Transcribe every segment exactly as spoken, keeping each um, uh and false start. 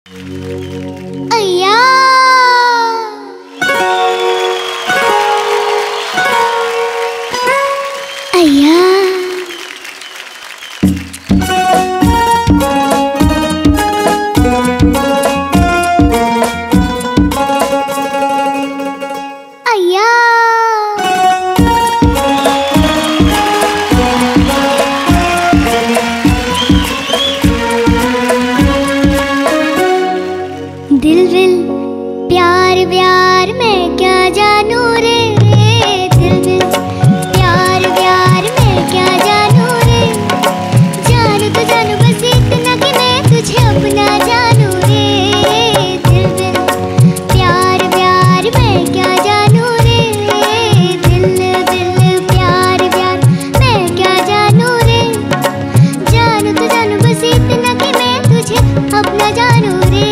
अय्या अय्या दिल विल प्यार व्यार मैं क्या जानू रे, दिल विल प्यार व्यार मैं क्या जानू रे, जानू तो जानू बस इतना कि मैं तुझे अपना जानू रे, दिल विल प्यार व्यार मैं क्या जानू रे, दिल विल प्यार व्यार मैं क्या जानू रे, जानू तो जानू बस इतना कि मैं तुझे अपना जानू रे।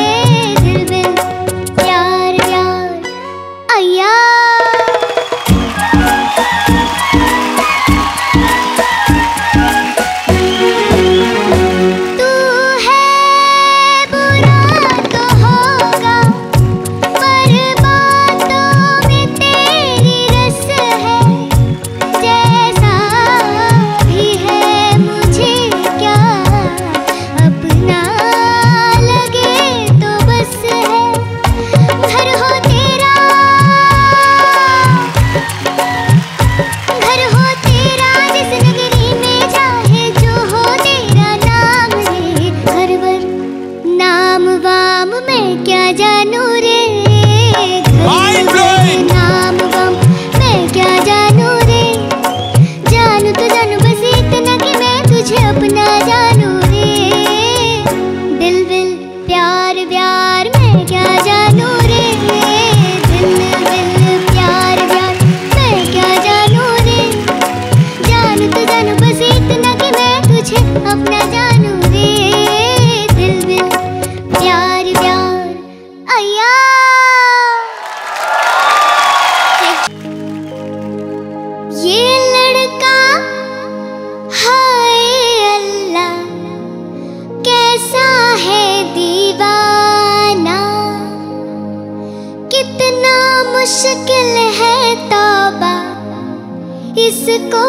मुश्किल है तौबा इसको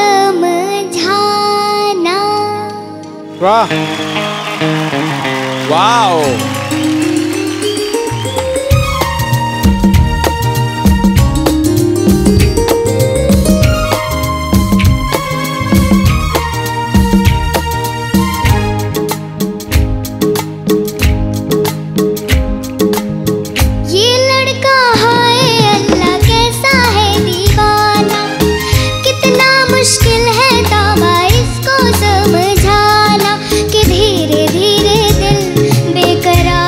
समझाना। वाह वाओ मुश्किल है तौबा इसको समझाना कि धीरे धीरे दिल बेकरार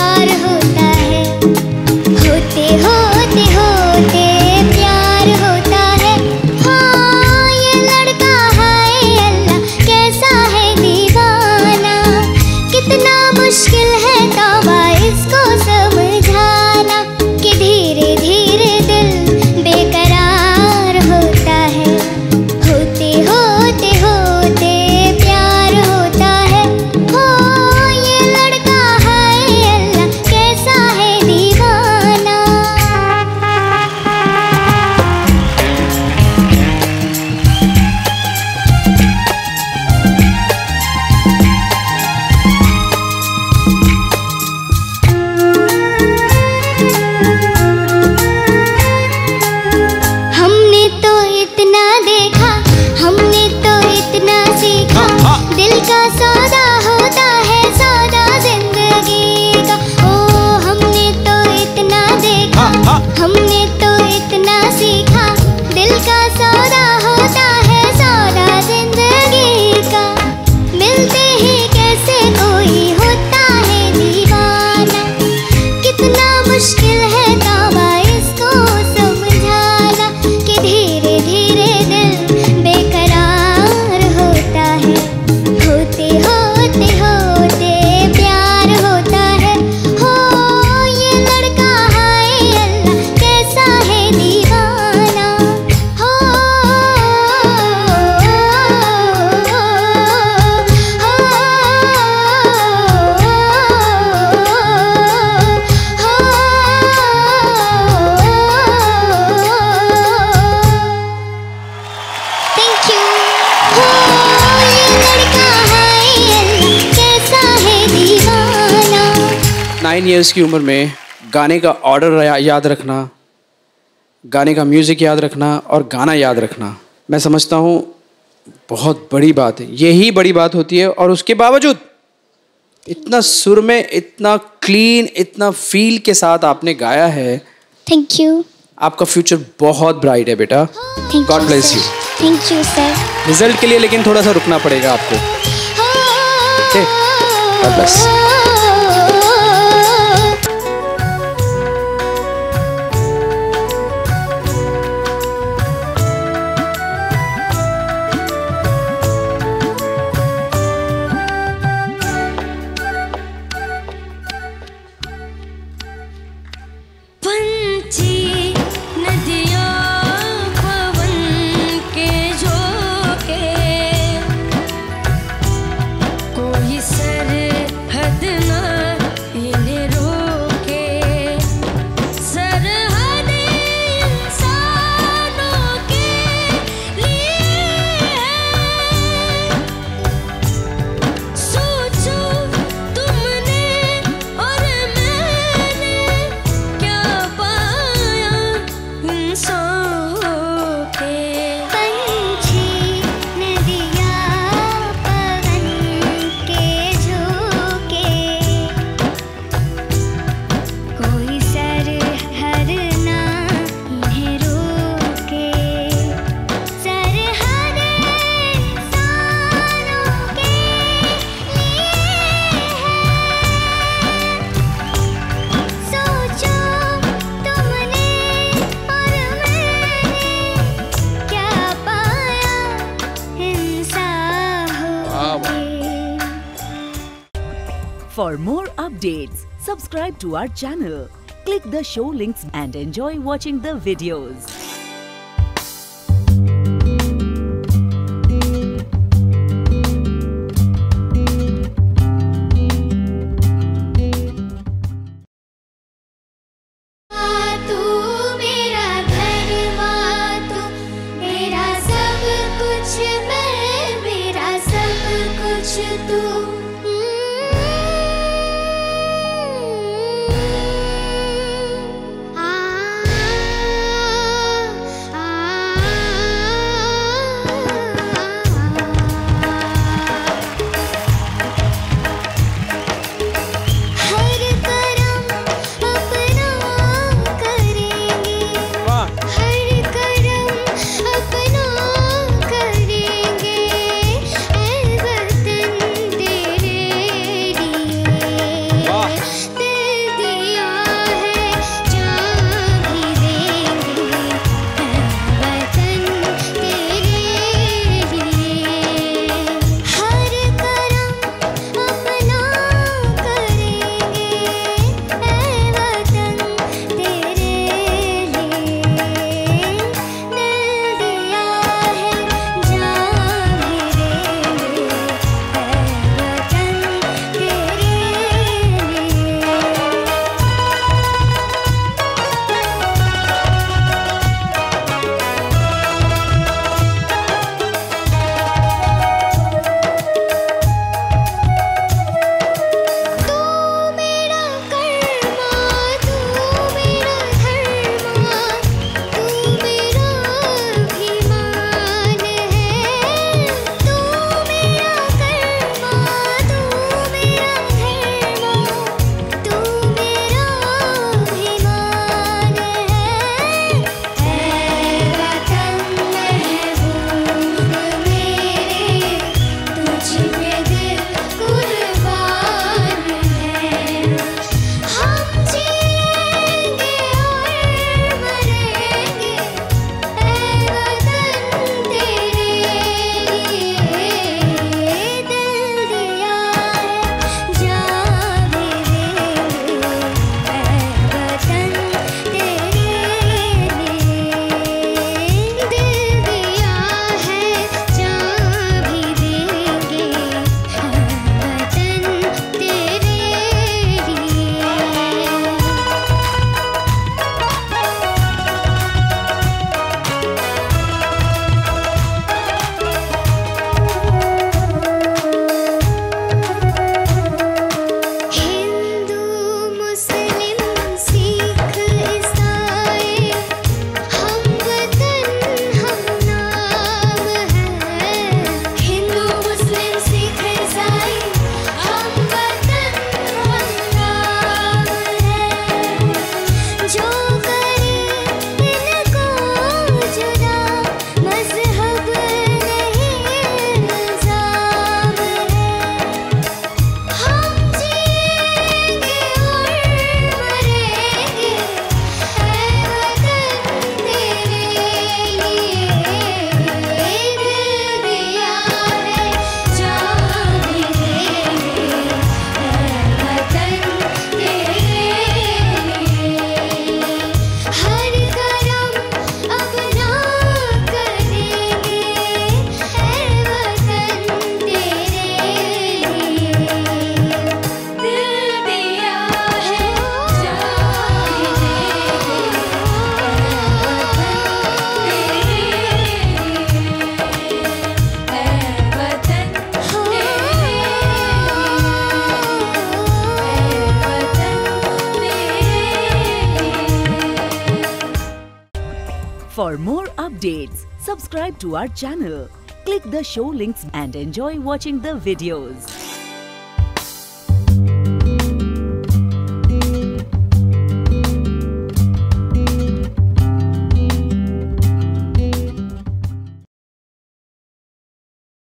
नाइन इयर्स की उम्र में गाने का ऑर्डर या, याद रखना, गाने का म्यूज़िक याद रखना और गाना याद रखना, मैं समझता हूँ बहुत बड़ी बात है। यही बड़ी बात होती है। और उसके बावजूद इतना सुर में, इतना क्लीन, इतना फील के साथ आपने गाया है। Thank you. आपका फ्यूचर बहुत ब्राइट है बेटा। God bless you. Thank you sir. Result के लिए लेकिन थोड़ा सा रुकना पड़ेगा आपको। Okay, god bless. For more updates, subscribe to our channel, click the show links and enjoy watching the videos. For more updates, subscribe to our channel, click the show links and enjoy watching the videos.